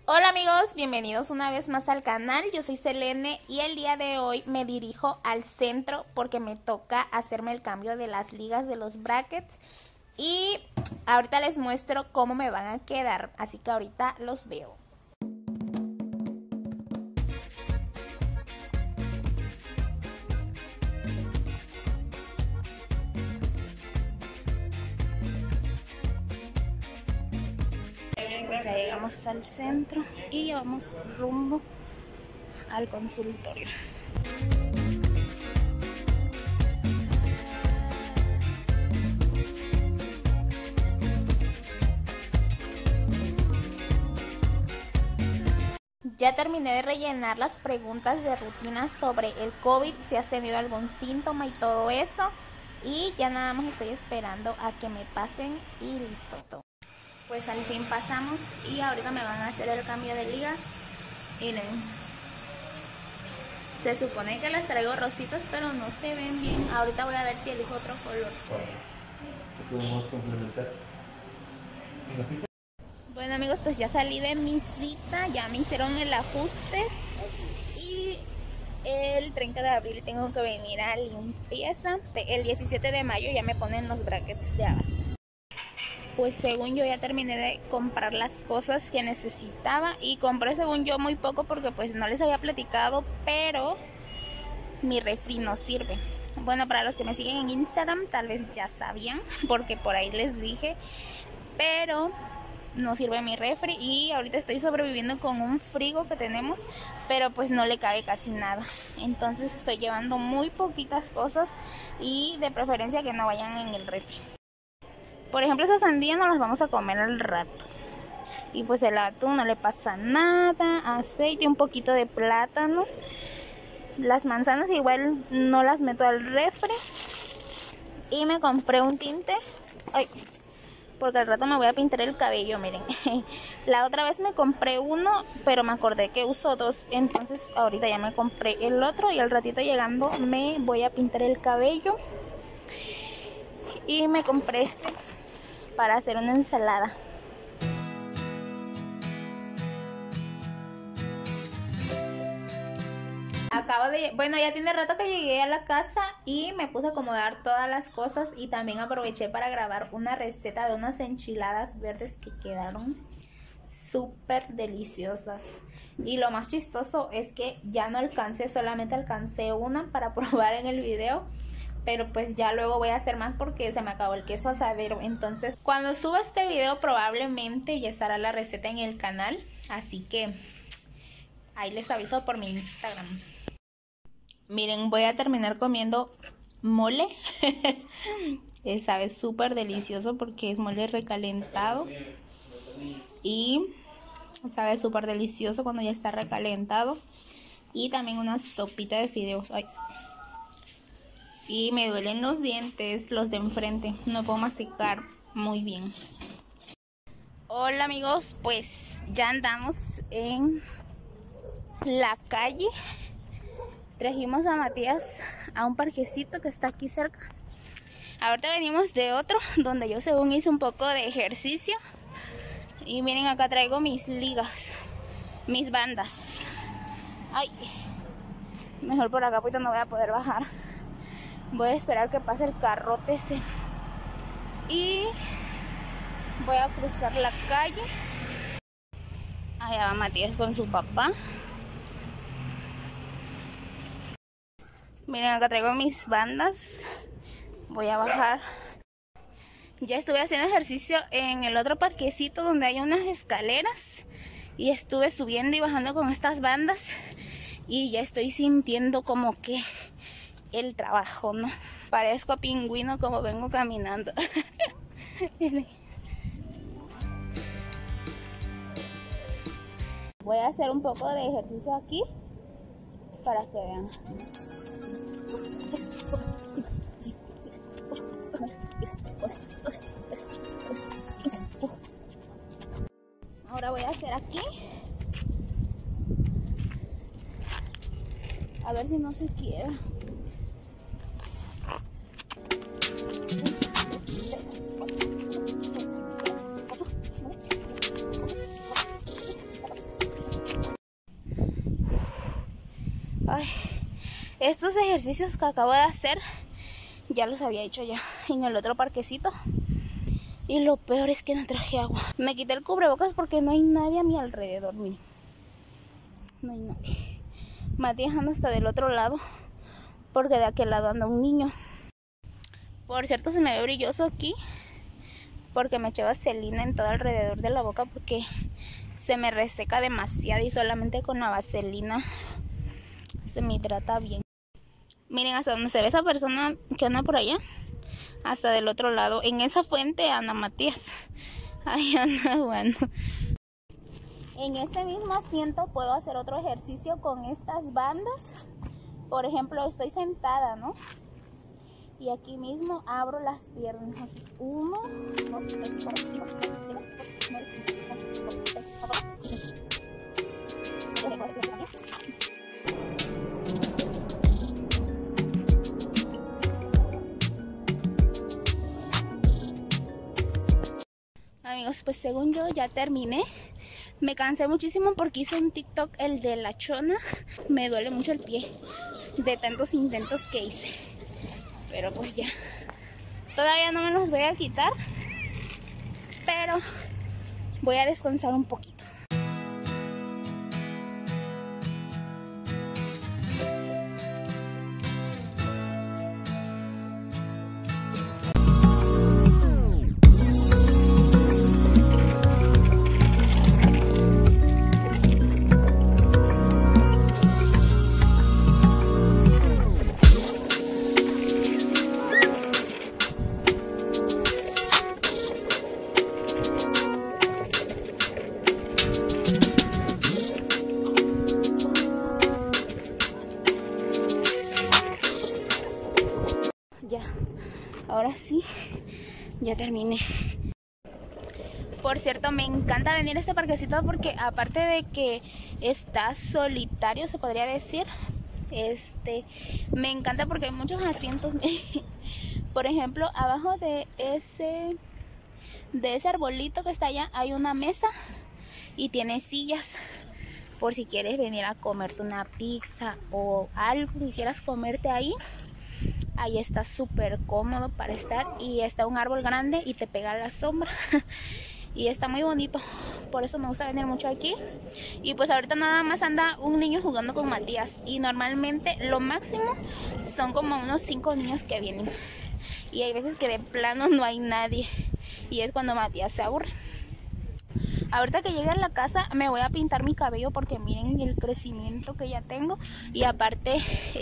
Hola amigos, bienvenidos una vez más al canal. Yo soy Selene y el día de hoy me dirijo al centro porque me toca hacerme el cambio de las ligas de los brackets y ahorita les muestro cómo me van a quedar, así que ahorita los veo. Pues ya llegamos al centro y ya vamos rumbo al consultorio. Ya terminé de rellenar las preguntas de rutina sobre el COVID, si has tenido algún síntoma y todo eso. Y ya nada más estoy esperando a que me pasen y listo. Pues al fin pasamos y ahorita me van a hacer el cambio de ligas. Miren, se supone que las traigo rositas, pero no se ven bien. Ahorita voy a ver si elijo otro color. ¿Qué podemos complementar? Bueno amigos, pues ya salí de mi cita, ya me hicieron el ajuste y el 30 de abril tengo que venir a limpieza. El 17 de mayo ya me ponen los brackets de abajo. Pues según yo ya terminé de comprar las cosas que necesitaba y compré según yo muy poco porque pues no les había platicado, pero mi refri no sirve. Bueno, para los que me siguen en Instagram tal vez ya sabían porque por ahí les dije, pero no sirve mi refri y ahorita estoy sobreviviendo con un frigo que tenemos, pero pues no le cabe casi nada. Entonces estoy llevando muy poquitas cosas y de preferencia que no vayan en el refri. Por ejemplo, esa sandía no las vamos a comer al rato. Y pues el atún no le pasa nada, aceite, un poquito de plátano. Las manzanas igual no las meto al refri. Y me compré un tinte. Ay, porque al rato me voy a pintar el cabello, miren. La otra vez me compré uno, pero me acordé que uso dos. Entonces ahorita ya me compré el otro y al ratito llegando me voy a pintar el cabello. Y me compré este para hacer una ensalada. Bueno, ya tiene rato que llegué a la casa y me puse a acomodar todas las cosas y también aproveché para grabar una receta de unas enchiladas verdes que quedaron súper deliciosas. Y lo más chistoso es que ya no alcancé, solamente alcancé una para probar en el video. Pero pues ya luego voy a hacer más porque se me acabó el queso asadero. Entonces cuando suba este video probablemente ya estará la receta en el canal. Así que ahí les aviso por mi Instagram. Miren, voy a terminar comiendo mole. Sabe súper delicioso porque es mole recalentado. Y sabe súper delicioso cuando ya está recalentado. Y también una sopita de fideos. Ay. Y me duelen los dientes, los de enfrente. No puedo masticar muy bien. Hola amigos, pues ya andamos en la calle. Trajimos a Matías a un parquecito que está aquí cerca. Ahorita venimos de otro, donde yo según hice un poco de ejercicio. Y miren, acá traigo mis ligas, mis bandas. Ay, mejor por acá porque no voy a poder bajar. Voy a esperar que pase el carrote ese. Y voy a cruzar la calle. Allá va Matías con su papá. Miren, acá traigo mis bandas. Voy a bajar. Ya estuve haciendo ejercicio en el otro parquecito donde hay unas escaleras. Y estuve subiendo y bajando con estas bandas. Y ya estoy sintiendo como que el trabajo, ¿no? Parezco pingüino como vengo caminando. Voy a hacer un poco de ejercicio aquí para que vean. Ahora voy a hacer aquí. A ver si no se quiebra. Ay, estos ejercicios que acabo de hacer ya los había hecho ya en el otro parquecito. Y lo peor es que no traje agua. Me quité el cubrebocas porque no hay nadie a mi alrededor, miren. No hay nadie. Matías anda hasta del otro lado, porque de aquel lado anda un niño. Por cierto, se me ve brilloso aquí, porque me eché vaselina en todo alrededor de la boca, porque se me reseca demasiado y solamente con la vaselina se me hidrata bien. Miren hasta donde se ve esa persona que anda por allá, hasta del otro lado. En esa fuente anda Matías. Ahí anda, bueno. En este mismo asiento puedo hacer otro ejercicio con estas bandas. Por ejemplo, estoy sentada, ¿no? Y aquí mismo abro las piernas así. 1, 2, 3, 4, 5, 6, 7, 8, 9, 10. Amigos, pues según yo ya terminé. Me cansé muchísimo porque hice un TikTok, el de la chona. Me duele mucho el pie de tantos intentos que hice. Pero pues ya. Todavía no me los voy a quitar, pero voy a descansar un poquito. Ya, ahora sí, ya terminé. Por cierto, me encanta venir a este parquecito porque aparte de que está solitario, se podría decir, me encanta porque hay muchos asientos. Por ejemplo, abajo de ese arbolito que está allá hay una mesa y tiene sillas por si quieres venir a comerte una pizza o algo que quieras comerte ahí. Ahí está súper cómodo para estar y está un árbol grande y te pega la sombra. Y está muy bonito, por eso me gusta venir mucho aquí. Y pues ahorita nada más anda un niño jugando con Matías. Y normalmente lo máximo son como unos 5 niños que vienen. Y hay veces que de plano no hay nadie. Y es cuando Matías se aburre. Ahorita que llegue a la casa me voy a pintar mi cabello porque miren el crecimiento que ya tengo. Y aparte,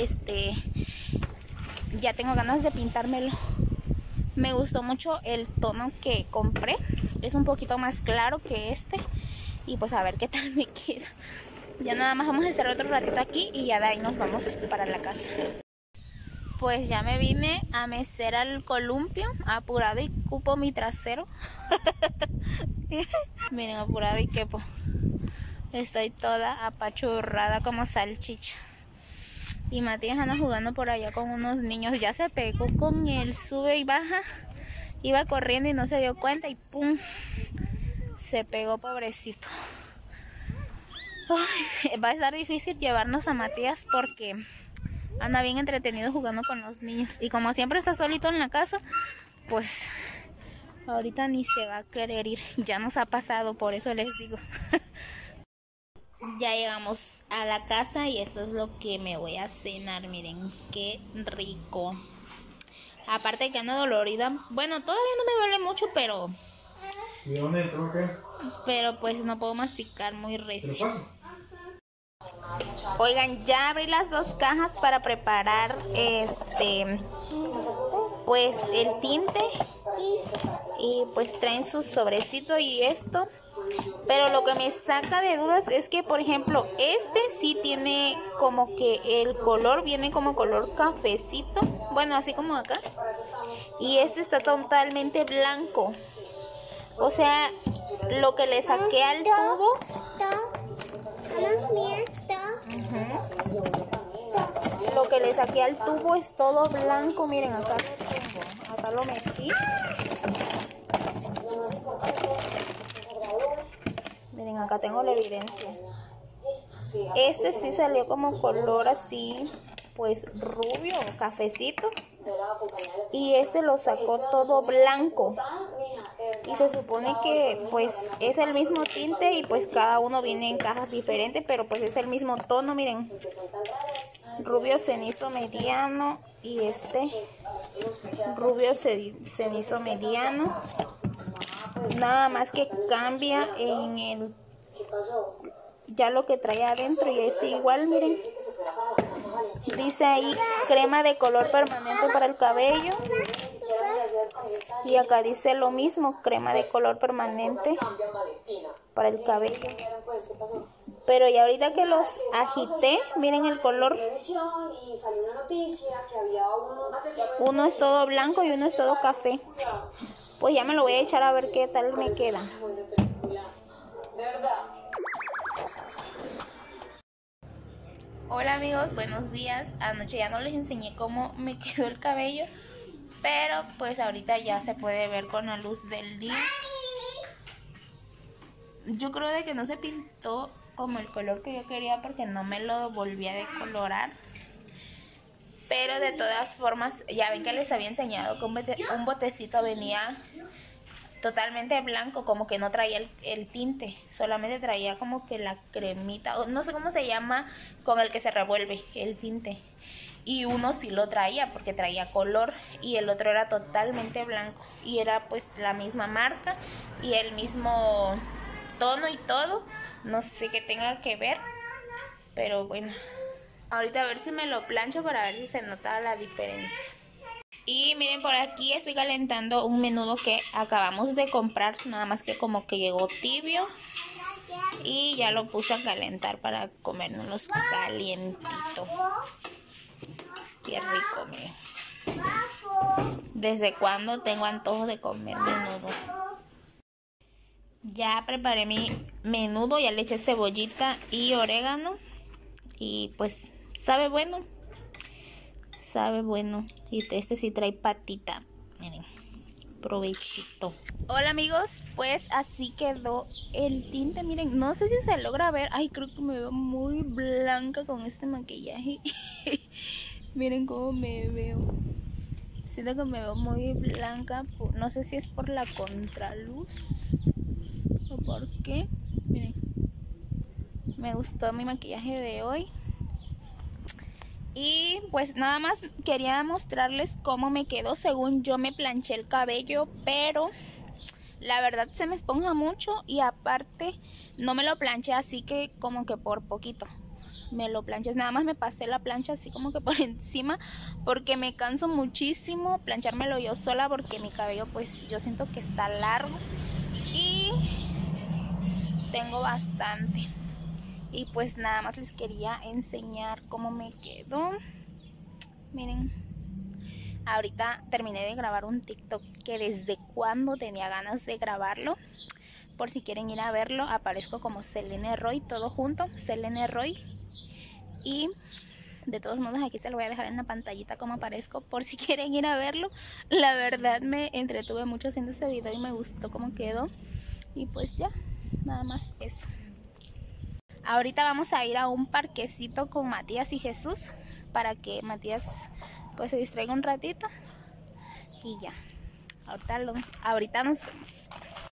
ya tengo ganas de pintármelo. Me gustó mucho el tono que compré. Es un poquito más claro que este. Y pues a ver qué tal me queda. Ya nada más vamos a estar otro ratito aquí y ya de ahí nos vamos para la casa. Pues ya me vine a mecer al columpio. Apurado y cupo mi trasero. Miren, apurado y quepo. Estoy toda apachurrada como salchicha. Y Matías anda jugando por allá con unos niños. Ya se pegó con el sube y baja. Iba corriendo y no se dio cuenta y ¡pum! Se pegó, pobrecito. Ay, va a estar difícil llevarnos a Matías porque anda bien entretenido jugando con los niños. Y como siempre está solito en la casa, pues ahorita ni se va a querer ir. Ya nos ha pasado, por eso les digo. Ya llegamos a la casa y eso es lo que me voy a cenar. Miren, qué rico. Aparte que ando dolorida. Bueno, todavía no me duele mucho, pero... ¿Y dónde entró qué? Pero pues no puedo masticar muy recio. Oigan, ya abrí las 2 cajas para preparar pues el tinte. Y pues traen su sobrecito y esto. Pero lo que me saca de dudas es que, por ejemplo, este sí tiene como que el color viene como color cafecito. Bueno, así como acá. Y este está totalmente blanco. O sea, lo que le saqué al tubo. Lo que le saqué al tubo es todo blanco. Miren, acá lo tengo. Acá lo metí. Miren, acá tengo la evidencia. Este sí salió como color así, pues rubio, cafecito. Y este lo sacó todo blanco. Y se supone que pues es el mismo tinte y pues cada uno viene en cajas diferentes, pero pues es el mismo tono, miren. Rubio cenizo mediano y este rubio cenizo mediano. Nada más que cambia en el ya lo que trae adentro, y este igual, miren. Dice ahí crema de color permanente para el cabello. Y acá dice lo mismo, crema de color permanente para el cabello. Pero ya ahorita que los agité, miren el color. Uno es todo blanco y uno es todo café. Pues ya me lo voy a echar a ver qué tal me queda. Hola amigos, buenos días. Anoche ya no les enseñé cómo me quedó el cabello, pero pues ahorita ya se puede ver con la luz del día. Yo creo de que no se pintó como el color que yo quería porque no me lo volví a decolorar. Pero de todas formas, ya ven que les había enseñado que un botecito venía totalmente blanco, como que no traía el tinte, solamente traía como que la cremita, no sé cómo se llama, con el que se revuelve el tinte. Y uno sí lo traía porque traía color y el otro era totalmente blanco. Y era pues la misma marca y el mismo tono y todo. No sé qué tenga que ver, pero bueno. Ahorita a ver si me lo plancho para ver si se nota la diferencia. Y miren, por aquí estoy calentando un menudo que acabamos de comprar, nada más que como que llegó tibio. Y ya lo puse a calentar para comérnoslos calientito. Qué rico, miren. ¿Desde cuándo tengo antojo de comer menudo? Ya preparé mi menudo, ya le eché cebollita y orégano. Y pues sabe bueno. Sabe bueno. Y este sí trae patita. Miren, provechito. Hola amigos, pues así quedó el tinte. Miren, no sé si se logra ver. Ay, creo que me veo muy blanca con este maquillaje. Miren cómo me veo. Siento que me veo muy blanca. No sé si es por la contraluz o por qué. Miren, me gustó mi maquillaje de hoy. Y pues nada más quería mostrarles cómo me quedó. Según yo me planché el cabello, pero la verdad se me esponja mucho. Y aparte no me lo planché así que como que por poquito. Me lo planché, nada más me pasé la plancha así como que por encima. Porque me canso muchísimo planchármelo yo sola, porque mi cabello pues yo siento que está largo. Y tengo bastante. Y pues nada más les quería enseñar cómo me quedó. Miren, ahorita terminé de grabar un TikTok que desde cuando tenía ganas de grabarlo. Por si quieren ir a verlo, aparezco como Selene Roy, todo junto, Selene Roy. Y de todos modos aquí se lo voy a dejar en la pantallita como aparezco, por si quieren ir a verlo. La verdad me entretuve mucho haciendo este video y me gustó cómo quedó. Y pues ya, nada más eso. Ahorita vamos a ir a un parquecito con Matías y Jesús para que Matías pues se distraiga un ratito y ya. Ahorita nos vemos.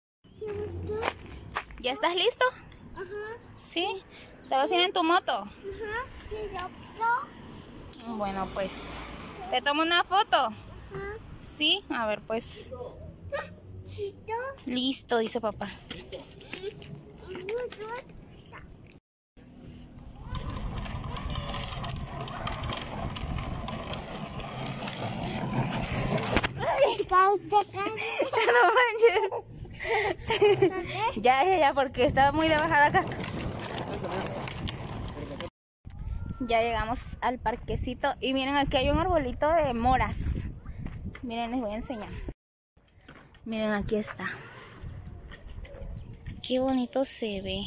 ¿Ya estás listo? ¿Sí? ¿Te vas a ir en tu moto? Sí, yo. Bueno, pues, ¿te tomo una foto? ¿Sí? A ver, pues. ¿Listo? Listo, dice papá. No manches. Ya, porque estaba muy de bajada acá. Ya llegamos al parquecito y miren, aquí hay un arbolito de moras. Miren, les voy a enseñar. Miren, aquí está. Qué bonito se ve.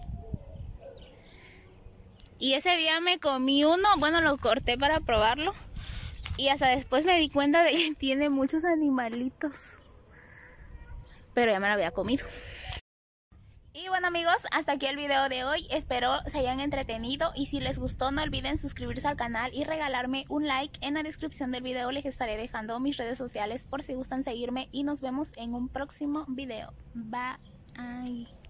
Y ese día me comí uno, bueno, lo corté para probarlo. Y hasta después me di cuenta de que tiene muchos animalitos. Pero ya me lo había comido. Y bueno amigos, hasta aquí el video de hoy, espero se hayan entretenido y si les gustó no olviden suscribirse al canal y regalarme un like. En la descripción del video les estaré dejando mis redes sociales por si gustan seguirme y nos vemos en un próximo video. Bye.